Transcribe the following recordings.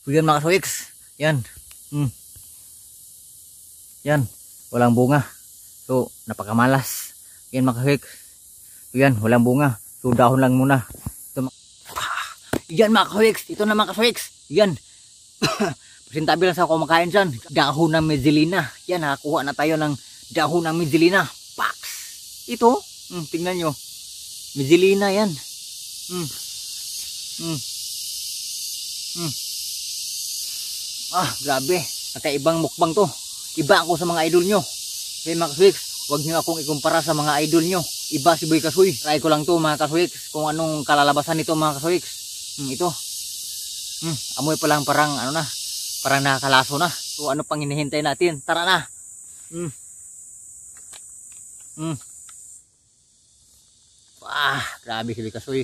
So yan mga kaswiks. Yan. Yan. Walang bunga. So napakamalas. Yan mga kaswiks. So yan. Walang bunga. So dahon lang muna. Ito, yan mga kaswiks. Ito na mga kaswiks. Yan. Pasintabi lang sa kumakain dyan. Dahon ng mezelina. Yan, nakakuha na tayo ng dahon ng mezelina. Pax. Ito. Tingnan nyo. Mezelina yan. Grabe. Nakaibang mukbang to. Iba ako sa mga idol nyo. Kaya mga kaswiks, huwag nyo akong ikumpara sa mga idol nyo. Iba si Boy Kasoy. Try ko lang to mga kaswiks. Kung anong kalalabasan nito mga kaswiks. Ito. Amoy pa lang parang ano na. Parang nakakalaso na. So ano pang hinihintay natin? Tara na. Grabe si Boy Kasoy.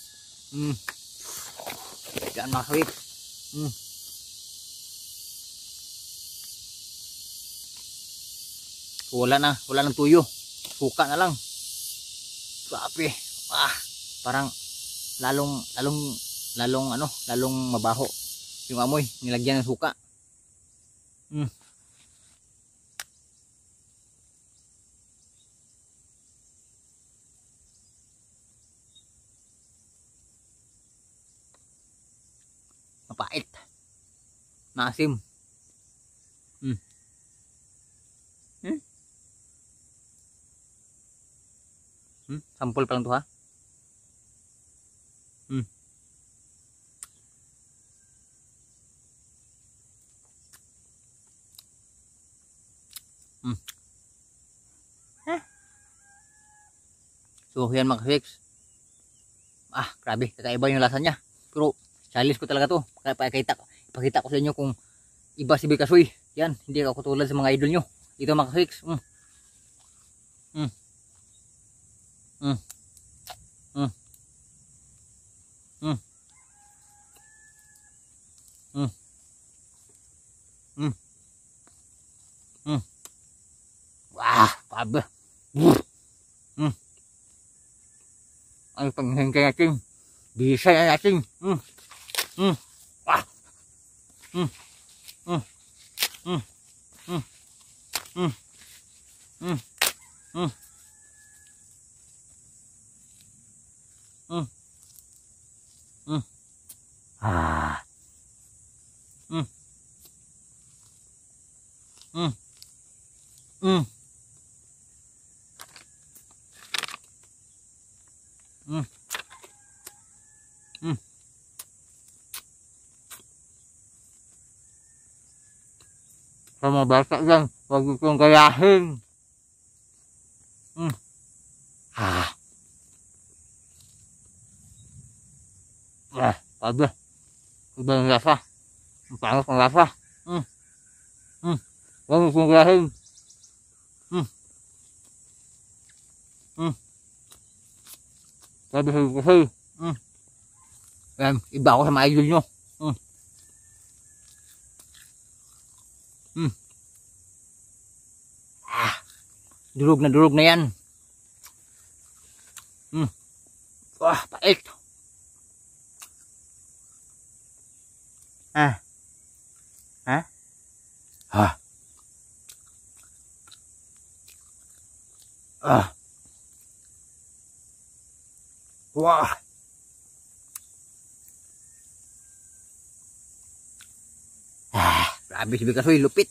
Yan mga kaswiks. Wala nang tuyo. Suka na lang. Grabe. Parang lalong mabaho yung amoy, nilagyan ng suka. Mapait. Maasim. Sampol pa lang to ha. So yan mga kaswiks. Grabe, kakaiba yung lasa niya. Pero challenge ko talaga to. Kaya ipakita ko sa inyo kung iba si Boy Kasoy. Yan, hindi ako tulad sa mga idol nyo. Ito mga kaswiks. Grabe. Ang panghingkay natin. Bisa na natin. Sa mga bata lang, huwag itong gayahin. Sabi, iba yung lasa. Ang pangit ang lasa. Huwag itong gayahin. Sabi sa kasi, iba ako sa mga idol nyo. Durog na yan. Pait. Wah. Grabe si Boy Kasoy, lupit.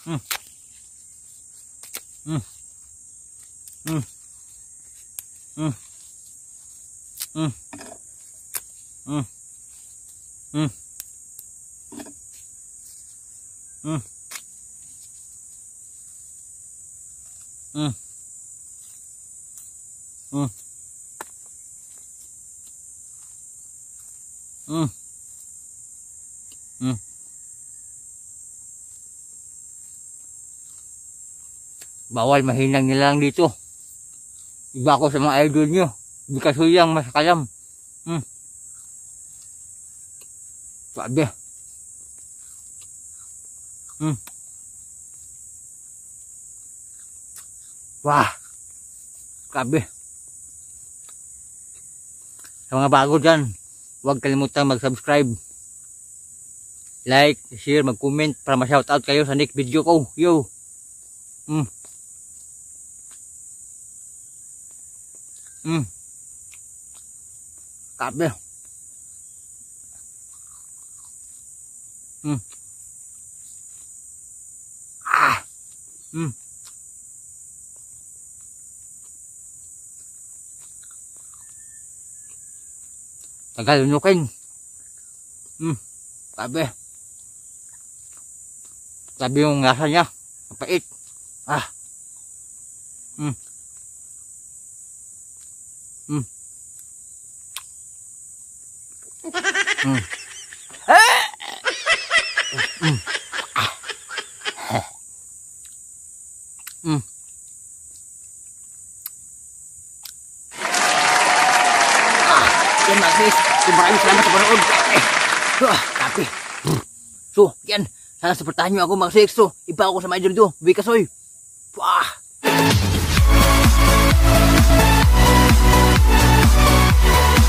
Bawal mahinang nilang dito. Iba ako sa mga idol nyo. Boy Kasoy ang mas kalam. Sabi. Wah. Grabe. Sa mga bago dyan, huwag kalimutang mag-subscribe. like, share, mag-comment para ma-shoutout kayo sa next video ko. Yo. Kape. Tagal unukin. Sabi. Sabi yung lasa niya. Mapait. Yan mga guys, maraming salamat sa panood. Kape. So, yan. Sana supportahan nyo ako mga guys. So, iba ako sa mga idol dito. Bikasoy. Wah.